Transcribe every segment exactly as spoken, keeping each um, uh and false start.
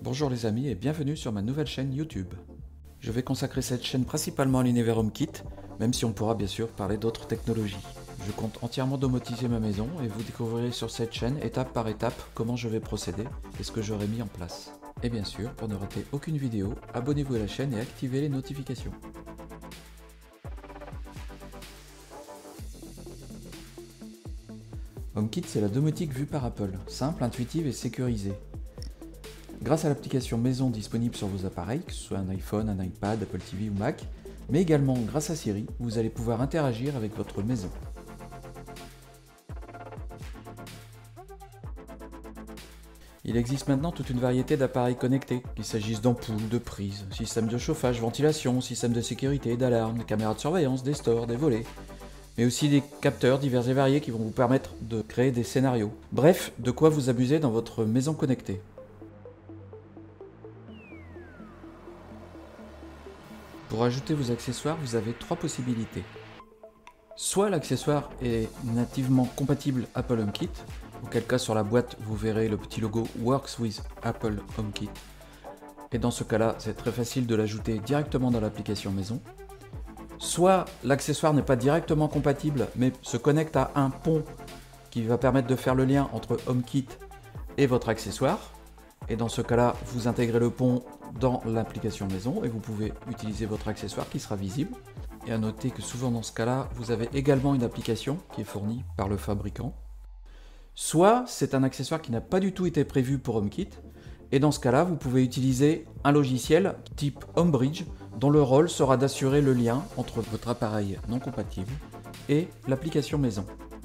Bonjour les amis et bienvenue sur ma nouvelle chaîne YouTube. Je vais consacrer cette chaîne principalement à l'univers HomeKit, même si on pourra bien sûr parler d'autres technologies. Je compte entièrement domotiser ma maison et vous découvrirez sur cette chaîne étape par étape comment je vais procéder et ce que j'aurai mis en place. Et bien sûr, pour ne rater aucune vidéo, abonnez-vous à la chaîne et activez les notifications. HomeKit, c'est la domotique vue par Apple, simple, intuitive et sécurisée. Grâce à l'application maison disponible sur vos appareils, que ce soit un iPhone, un iPad, Apple T V ou Mac, mais également grâce à Siri, vous allez pouvoir interagir avec votre maison. Il existe maintenant toute une variété d'appareils connectés, qu'il s'agisse d'ampoules, de prises, systèmes de chauffage, ventilation, systèmes de sécurité, d'alarme, des caméras de surveillance, des stores, des volets, mais aussi des capteurs divers et variés qui vont vous permettre de créer des scénarios. Bref, de quoi vous abuser dans votre maison connectée. Pour ajouter vos accessoires, vous avez trois possibilités. Soit l'accessoire est nativement compatible Apple HomeKit, auquel cas sur la boîte vous verrez le petit logo Works with Apple HomeKit. Et dans ce cas-là, c'est très facile de l'ajouter directement dans l'application maison. Soit l'accessoire n'est pas directement compatible, mais se connecte à un pont qui va permettre de faire le lien entre HomeKit et votre accessoire. Et dans ce cas-là, vous intégrez le pont dans l'application maison et vous pouvez utiliser votre accessoire qui sera visible. Et à noter que souvent dans ce cas-là, vous avez également une application qui est fournie par le fabricant. Soit c'est un accessoire qui n'a pas du tout été prévu pour HomeKit. Et dans ce cas-là, vous pouvez utiliser un logiciel type HomeBridge dont le rôle sera d'assurer le lien entre votre appareil non compatible et l'application maison.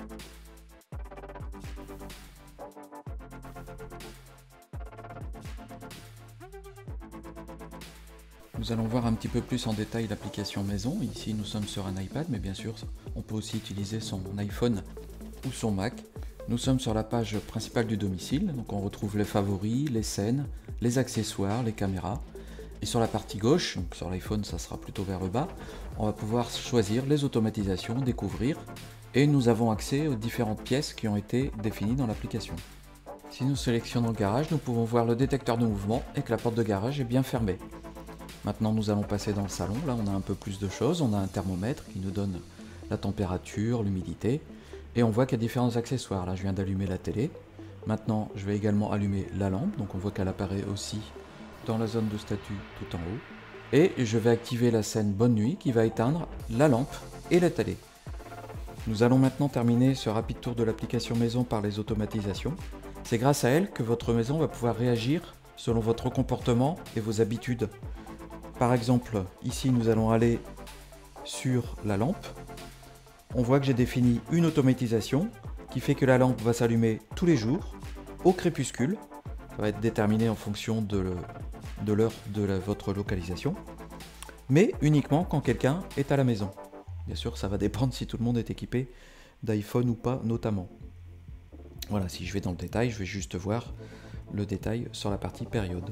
Nous allons voir un petit peu plus en détail l'application maison. Ici, nous sommes sur un iPad, mais bien sûr, on peut aussi utiliser son iPhone ou son Mac. Nous sommes sur la page principale du domicile, donc on retrouve les favoris, les scènes, les accessoires, les caméras. Et sur la partie gauche, donc sur l'iPhone, ça sera plutôt vers le bas, on va pouvoir choisir les automatisations, découvrir, et nous avons accès aux différentes pièces qui ont été définies dans l'application. Si nous sélectionnons le garage, nous pouvons voir le détecteur de mouvement et que la porte de garage est bien fermée. Maintenant, nous allons passer dans le salon. Là, on a un peu plus de choses. On a un thermomètre qui nous donne la température, l'humidité. Et on voit qu'il y a différents accessoires. Là, je viens d'allumer la télé. Maintenant, je vais également allumer la lampe. Donc, on voit qu'elle apparaît aussi dans la zone de statut tout en haut. Et je vais activer la scène Bonne Nuit qui va éteindre la lampe et la télé. Nous allons maintenant terminer ce rapide tour de l'application maison par les automatisations. C'est grâce à elle que votre maison va pouvoir réagir selon votre comportement et vos habitudes. Par exemple, ici nous allons aller sur la lampe. On voit que j'ai défini une automatisation qui fait que la lampe va s'allumer tous les jours, au crépuscule. Ça va être déterminé en fonction de l'heure de, de la, votre localisation, mais uniquement quand quelqu'un est à la maison. Bien sûr, ça va dépendre si tout le monde est équipé d'iPhone ou pas, notamment. Voilà, si je vais dans le détail, je vais juste voir le détail sur la partie période.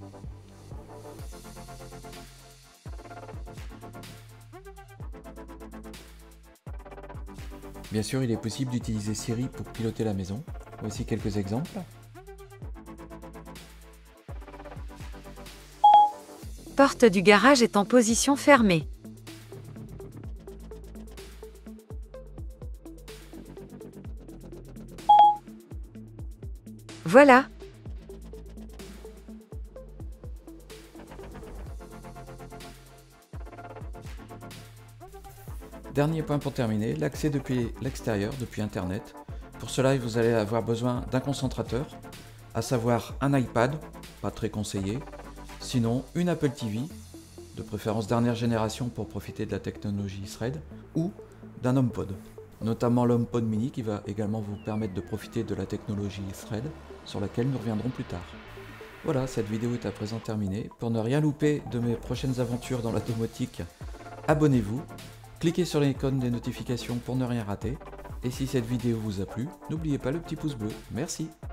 Bien sûr, il est possible d'utiliser Siri pour piloter la maison. Voici quelques exemples. Porte du garage est en position fermée. Voilà. Dernier point pour terminer, l'accès depuis l'extérieur, depuis Internet. Pour cela, vous allez avoir besoin d'un concentrateur, à savoir un iPad, pas très conseillé, sinon une Apple T V, de préférence dernière génération pour profiter de la technologie Thread, ou d'un HomePod, notamment l'HomePod mini qui va également vous permettre de profiter de la technologie Thread, sur laquelle nous reviendrons plus tard. Voilà, cette vidéo est à présent terminée. Pour ne rien louper de mes prochaines aventures dans la domotique, abonnez-vous. Cliquez sur l'icône des notifications pour ne rien rater. Et si cette vidéo vous a plu, n'oubliez pas le petit pouce bleu. Merci.